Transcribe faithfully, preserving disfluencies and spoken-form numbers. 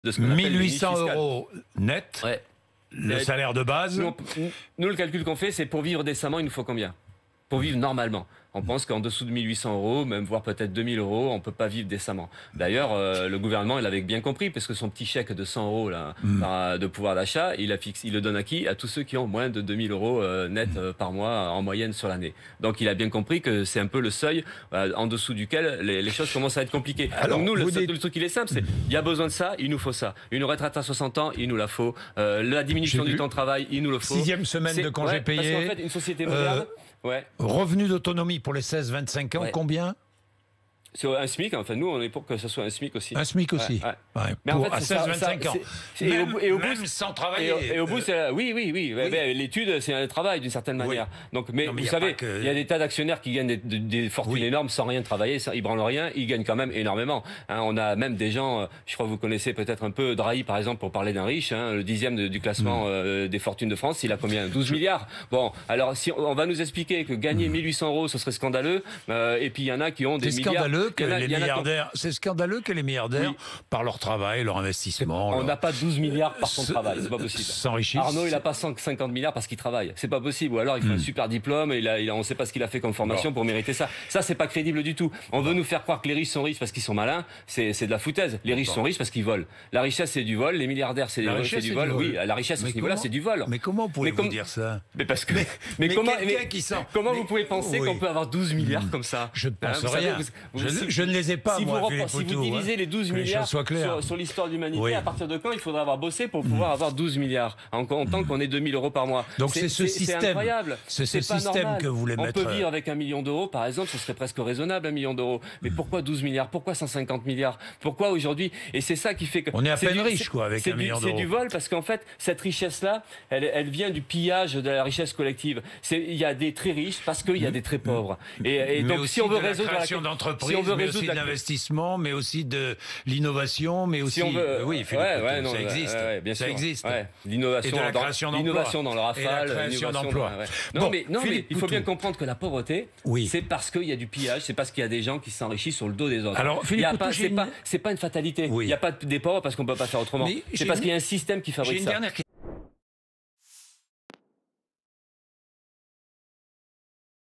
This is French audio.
de ce qu'on appelle mille huit cents le niche fiscal. euros net, Ouais. le Ouais. salaire de base. Nous, on- nous, le calcul qu'on fait, c'est pour vivre décemment, il nous faut combien? Pour vivre normalement. On pense qu'en dessous de mille huit cents euros, même voire peut-être deux mille euros, on peut pas vivre décemment. D'ailleurs, euh, le gouvernement, il avait bien compris, parce que son petit chèque de cent euros là, Mm. par- de pouvoir d'achat, il, a fixé, il le donne à qui? À tous ceux qui ont moins de deux mille euros euh, net euh, par mois euh, en moyenne sur l'année. Donc il a bien compris que c'est un peu le seuil euh, en dessous duquel les, les choses commencent à être compliquées. Alors, Donc nous, le, vous seul- dites- le truc il est simple, c'est il y a besoin de ça, il nous faut ça. Une retraite à soixante ans, il nous la faut. Euh, la diminution J'ai du vu. temps de travail, il nous le faut. Sixième semaine C'est- de congé ouais, payé. Parce qu'en fait, une société moderne, ouais. Revenu d'autonomie pour les seize vingt-cinq ans, Ouais. combien? C'est un SMIC, enfin nous on est pour que ce soit un SMIC aussi. Un SMIC aussi. Ouais, ouais. Ouais, Mais pour- en fait, à c'est ça- seize vingt-cinq ça- ans. c'est- c'est- et au Même, bout- et au bout, même sans Et travailler. au, et au bout, euh, c'est la- oui, oui, oui. oui. Ben, l'étude, c'est un travail d'une certaine manière. Donc, mais Non, mais vous y a savez, pas que- il y a des tas d'actionnaires qui gagnent des, des- des fortunes Oui. énormes sans rien travailler, sans, ils branlent rien, ils gagnent quand même énormément. Hein, on a même des gens, euh, je crois que vous connaissez peut-être un peu Drahi par exemple, pour parler d'un riche, hein, le dixième de- du classement Mm. euh, des fortunes de France, il a combien? douze milliards. Bon, alors si on, on va nous expliquer que gagner Mm. mille huit cents euros, ce serait scandaleux, euh, et puis il y en a qui ont des C'est milliards. scandaleux que Il y en a- les il y en a qui ont- milliardaires, c'est scandaleux que les milliardaires, Oui. par leur travail, leur investissement, On leur- n'a pas douze milliards par son se- travail, c'est pas possible. s'enrichissent. Arnaud, il n'a pas cent cinquante milliards parce qu'il travaille. C'est pas possible. Ou alors il fait Hmm. un super diplôme et il a, il a- on ne sait pas ce qu'il a fait comme formation Bon. pour mériter ça. Ça, c'est pas crédible du tout. On veut nous faire croire que les riches sont riches parce qu'ils sont malins. C'est c'est de la foutaise. Les riches Bon. sont riches parce qu'ils volent. La richesse, c'est du vol. Les milliardaires, c'est La c'est richesse, du c'est vol. du vol. Oui, la richesse à Mais ce niveau-là, comment- c'est du vol. Mais comment pouvez-vous comme- dire ça? Mais parce que. Mais, mais comment, quelqu'un mais qui sent- comment mais- vous pouvez penser oui. qu'on peut avoir douze milliards comme ça? Je ne pense Hein, vous savez, rien. vous- vous- je, si- je ne les ai pas, si moi, vous, Philippe repre- si vous Poutou, divisez hein. les douze Que les milliards choses soient claires. sur, sur l'histoire de l'humanité, Oui. à partir de quand il faudra avoir bossé pour pouvoir avoir douze milliards en comptant qu'on ait deux mille euros par mois? Donc c'est ce C'est système. incroyable. C'est ce pas système normal. que vous voulez On mettre, peut euh, vivre avec un million d'euros, par exemple, ce serait presque raisonnable, un million d'euros. Mais pourquoi douze milliards? Pourquoi cent cinquante milliards? Pourquoi aujourd'hui? Et c'est ça qui fait que... On est à c'est peine du- riche, c'est- quoi, avec c'est un du- million C'est d'euros. du vol parce qu'en fait, cette richesse-là, elle, elle vient du pillage de la richesse collective. C'est- Il y a des très riches parce qu'il y a des très pauvres. Et, et mais donc, aussi si on veut de la résoudre création la... d'entreprises, si on veut mais résoudre aussi de la- l'investissement, mais aussi de l'innovation, mais aussi... Si on veut, oui, Philippe ouais, Poutou, ouais, non, ça ouais, existe. ouais, bien ça sûr. existe. Ouais. L'innovation Et de la dans- création d'emplois. l'innovation dans le Et la rafale, création l'innovation d'emplois. dans- ouais. Non, Bon, mais, non, mais Philippe il faut Poutou. bien comprendre que la pauvreté, Oui. c'est parce qu'il y a du pillage, c'est parce qu'il y a des gens qui s'enrichissent sur le dos des autres. Alors, Il Philippe y a Poutou, pas, j'ai c'est une- pas, c'est pas une fatalité. Oui. Il n'y a pas des pauvres parce qu'on peut pas faire autrement. Mais j'ai C'est parce une- qu'il y a un système qui J'ai fabrique une ça. dernière question.